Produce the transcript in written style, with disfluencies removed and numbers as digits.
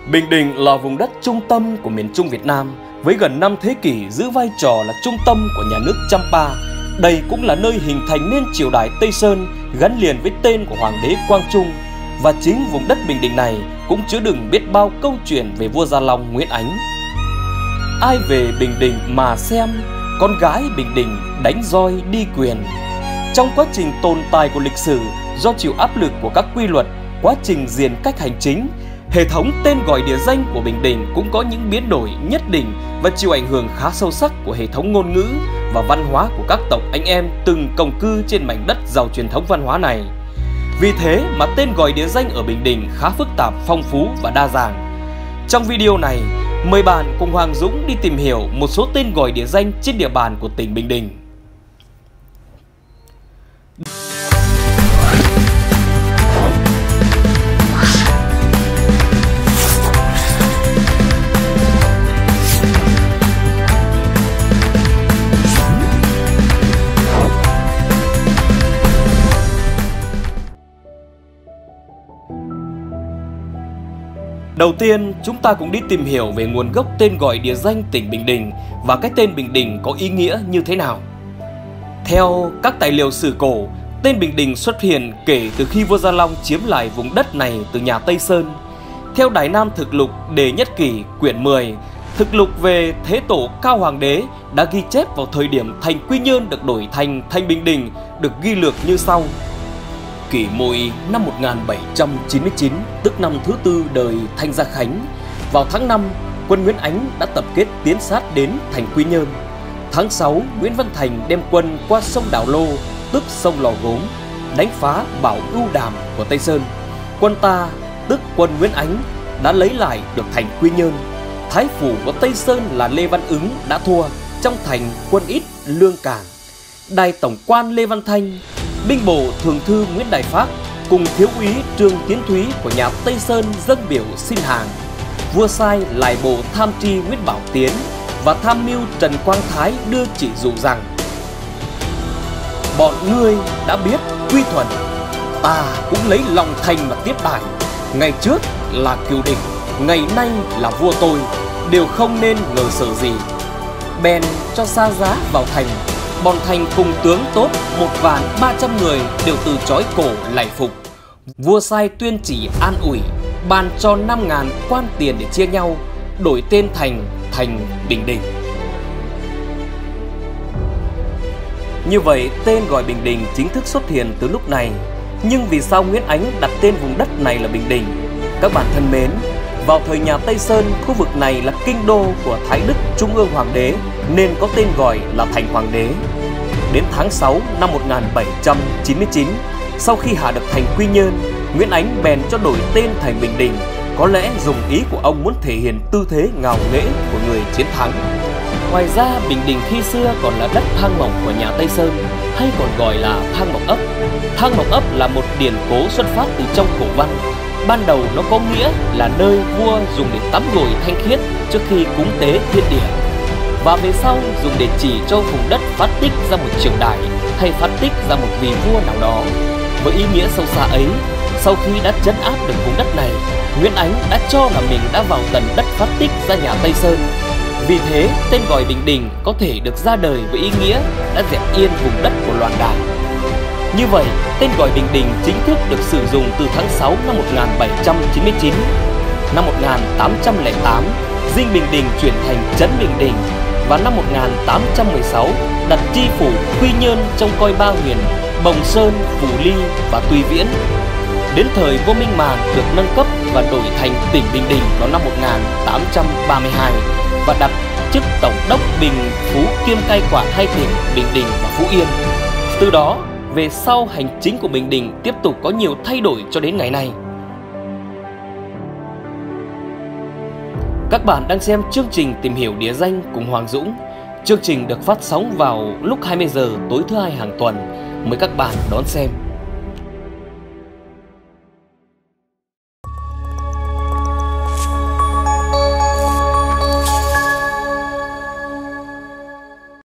Bình Định là vùng đất trung tâm của miền Trung Việt Nam, với gần 5 thế kỷ giữ vai trò là trung tâm của nhà nước Champa. Đây cũng là nơi hình thành nên triều đại Tây Sơn gắn liền với tên của Hoàng đế Quang Trung. Và chính vùng đất Bình Định này cũng chứa đựng biết bao câu chuyện về vua Gia Long Nguyễn Ánh. Ai về Bình Định mà xem, con gái Bình Định đánh roi đi quyền. Trong quá trình tồn tại của lịch sử, do chịu áp lực của các quy luật, quá trình diện cách hành chính, hệ thống tên gọi địa danh của Bình Định cũng có những biến đổi nhất định và chịu ảnh hưởng khá sâu sắc của hệ thống ngôn ngữ và văn hóa của các tộc anh em từng cộng cư trên mảnh đất giàu truyền thống văn hóa này. Vì thế mà tên gọi địa danh ở Bình Định khá phức tạp, phong phú và đa dạng. Trong video này, mời bạn cùng Hoàng Dũng đi tìm hiểu một số tên gọi địa danh trên địa bàn của tỉnh Bình Định. Đầu tiên, chúng ta cũng đi tìm hiểu về nguồn gốc tên gọi địa danh tỉnh Bình Định và cái tên Bình Định có ý nghĩa như thế nào. Theo các tài liệu sử cổ, tên Bình Định xuất hiện kể từ khi vua Gia Long chiếm lại vùng đất này từ nhà Tây Sơn. Theo Đài Nam Thực Lục Đệ Nhất Kỷ quyển 10, thực lục về Thế Tổ Cao Hoàng đế đã ghi chép vào thời điểm thành Quy Nhơn được đổi thành Thành Bình Định được ghi lược như sau. Kỷ Mùi năm 1799, tức năm thứ tư đời Thanh Gia Khánh, vào tháng 5, quân Nguyễn Ánh đã tập kết tiến sát đến thành Quy Nhơn. Tháng 6, Nguyễn Văn Thành đem quân qua sông Đào Lô, tức sông Lò Gốm, đánh phá Bảo Ưu Đàm của Tây Sơn. Quân ta, tức quân Nguyễn Ánh, đã lấy lại được thành Quy Nhơn. Thái phủ của Tây Sơn là Lê Văn Ứng đã thua, trong thành quân ít lương cản. Đại tổng quan Lê Văn Thanh, binh bộ thường thư Nguyễn Đại Phác cùng thiếu úy Trương Tiến Thúy của nhà Tây Sơn dâng biểu xin hàng. Vua sai lại bộ tham tri Nguyễn Bảo Tiến và tham mưu Trần Quang Thái đưa chỉ dụ rằng: bọn ngươi đã biết quy thuận, ta cũng lấy lòng thành mà tiếp đãi. Ngày trước là cừu địch, ngày nay là vua tôi, đều không nên ngờ sợ gì. Bèn cho xa giá vào thành. Bọn Thành cùng tướng tốt 1.300.000 người đều từ chối cổ lạy phục. Vua sai tuyên chỉ an ủi, ban cho 5.000 quan tiền để chia nhau, đổi tên thành Bình Định. Như vậy, tên gọi Bình Định chính thức xuất hiện từ lúc này. Nhưng vì sao Nguyễn Ánh đặt tên vùng đất này là Bình Định? Các bạn thân mến, vào thời nhà Tây Sơn, khu vực này là kinh đô của Thái Đức Trung ương Hoàng đế nên có tên gọi là Thành Hoàng đế. Đến tháng 6 năm 1799, sau khi hạ được thành Quy Nhơn, Nguyễn Ánh bèn cho đổi tên thành Bình Định, có lẽ dùng ý của ông muốn thể hiện tư thế ngạo nghễ của người chiến thắng. Ngoài ra, Bình Định khi xưa còn là đất Thang Mộc của nhà Tây Sơn, hay còn gọi là Thang Mộc ấp. Thang Mộc ấp là một điển cố xuất phát từ trong cổ văn. Ban đầu nó có nghĩa là nơi vua dùng để tắm gội thanh khiết trước khi cúng tế thiên địa, và về sau dùng để chỉ cho vùng đất phát tích ra một triều đại hay phát tích ra một vị vua nào đó. Với ý nghĩa sâu xa ấy, sau khi đã trấn áp được vùng đất này, Nguyễn Ánh đã cho là mình đã vào tận đất phát tích ra nhà Tây Sơn. Vì thế, tên gọi Bình Định có thể được ra đời với ý nghĩa đã dẹp yên vùng đất của loạn đảng. Như vậy, tên gọi Bình Định chính thức được sử dụng từ tháng 6 năm 1799. Năm 1808, dinh Bình Định chuyển thành trấn Bình Định, và năm 1816 đặt chi phủ Quy Nhơn trong coi ba huyện Bồng Sơn, Phù Ly và Tuy Viễn. Đến thời vua Minh Mạng được nâng cấp và đổi thành tỉnh Bình Định vào năm 1832 và đặt chức tổng đốc Bình Phú kiêm cai quản hai tỉnh Bình Định và Phú Yên. Từ đó về sau, hành chính của Bình Định tiếp tục có nhiều thay đổi cho đến ngày nay. Các bạn đang xem chương trình Tìm hiểu địa danh cùng Hoàng Dũng. Chương trình được phát sóng vào lúc 20 giờ tối thứ Hai hàng tuần. Mời các bạn đón xem.